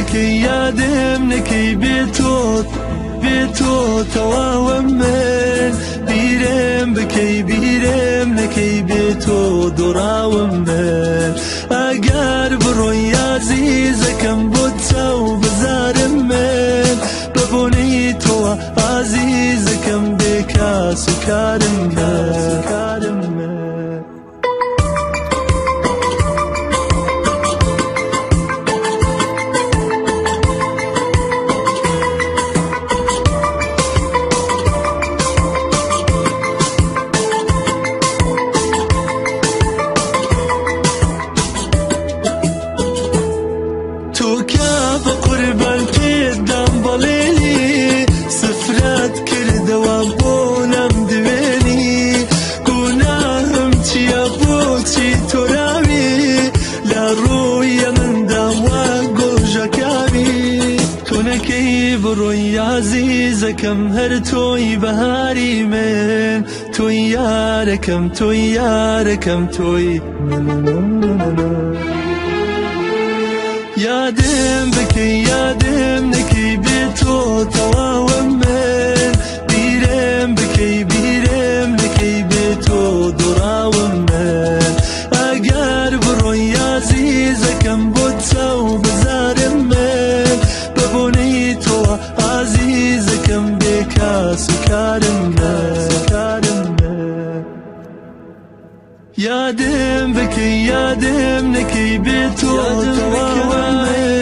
بكي يادم نكي بيتو تواوم من بيرم بكي بيرم نكي بيتو دراوم من اگر بروي عزيزكم بوتو بزارم من ببوني تو عزيزكم بكاس كارم من قربان قدام باليلي سفرات كرده وابونم دويني قناهم تيا بوتي تراوي لا رويا من دام وقوجا كامي تونكي بروي عزيزكم هر توي بهاري من توي ياركم توي يادم بكي يادم نكي بيتو تواوم من بيرم بكي بيرم نكي بيتو دراوم من اگر بروي عزيزكم بوتو بزارم من ببوني تو عزيزكم بكاس كارم يادم بكي يادم نكي بيتو تواوم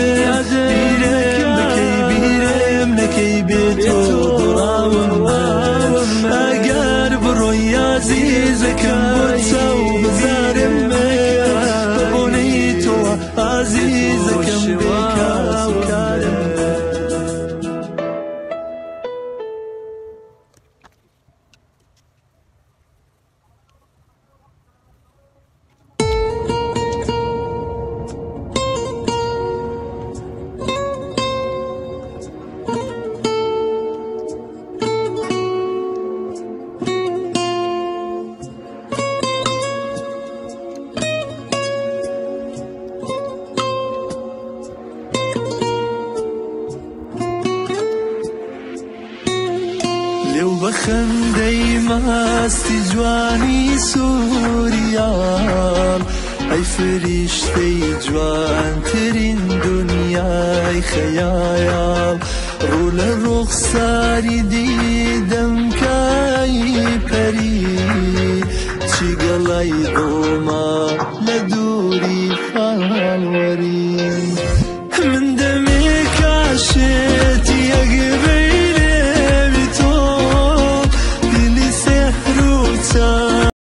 بيرم نكي بيتو دراوم اگر بروي عزيزكم بوتو بزارم ببوني تو عزيزكم بكاس كارم لو بخندي ماستی جوانی سوریال ای فرشته جوان ترین دنیای خیال رول رخساری دیدم کای پری چی گلای دوما لدو